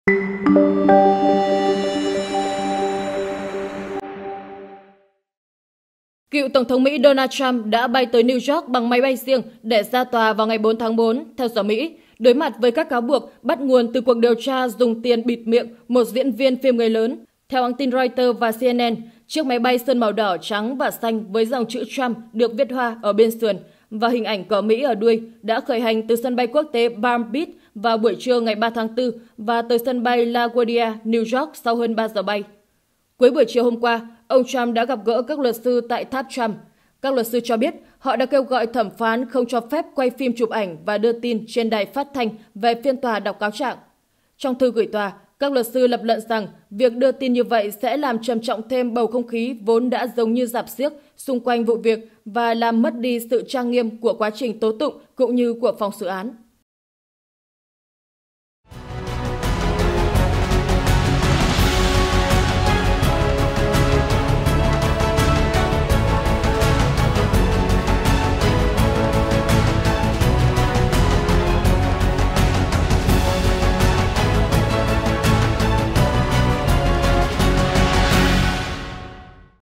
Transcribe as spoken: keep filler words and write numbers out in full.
Cựu Tổng thống Mỹ Donald Trump đã bay tới New York bằng máy bay riêng để ra tòa vào ngày bốn tháng tư, theo giờ Mỹ, đối mặt với các cáo buộc bắt nguồn từ cuộc điều tra dùng tiền bịt miệng một diễn viên phim người lớn. Theo hãng tin Reuters và C N N, chiếc máy bay sơn màu đỏ, trắng và xanh với dòng chữ Trump được viết hoa ở bên sườn và hình ảnh cờ Mỹ ở đuôi đã khởi hành từ sân bay quốc tế Palm Beach vào buổi trưa ngày ba tháng tư và tới sân bay LaGuardia, New York sau hơn ba giờ bay. Cuối buổi chiều hôm qua, ông Trump đã gặp gỡ các luật sư tại tháp Trump. Các luật sư cho biết họ đã kêu gọi thẩm phán không cho phép quay phim chụp ảnh và đưa tin trên đài phát thanh về phiên tòa đọc cáo trạng. Trong thư gửi tòa, các luật sư lập luận rằng việc đưa tin như vậy sẽ làm trầm trọng thêm bầu không khí vốn đã giống như rạp xiếc xung quanh vụ việc và làm mất đi sự trang nghiêm của quá trình tố tụng cũng như của phòng xử án.